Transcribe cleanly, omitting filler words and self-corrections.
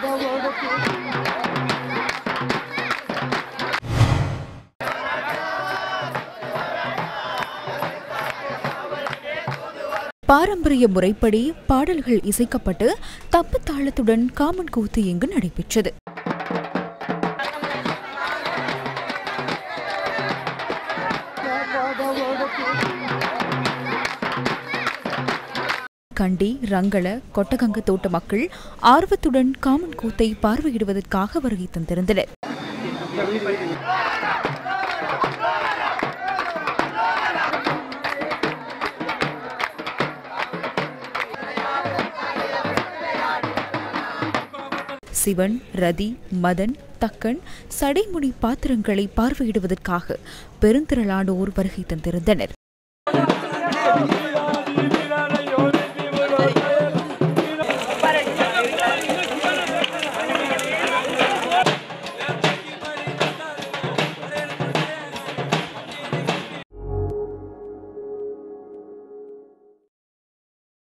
பாரம்பரிய முறைப்படி பாடல்கள் இசைக்கப்பட்டு தப்பு தாளத்துடன் காமன் கூத்து இங்கு நடைபெற்றது. கண்டி, ரங்கள, கொட்டகங்க தோட்ட மக்கள் ஆர்வத்துடன் காமன் கூத்தை பார்வையிடுவதற்காக வருகை தந்திருந்தனர். சிவன், ரதி, மதன், தக்கன், சடைமுடி பாத்திரங்களை பார்வையிடுவதற்காக பெருந்திரளானோர் வருகை தந்திருந்தனர்.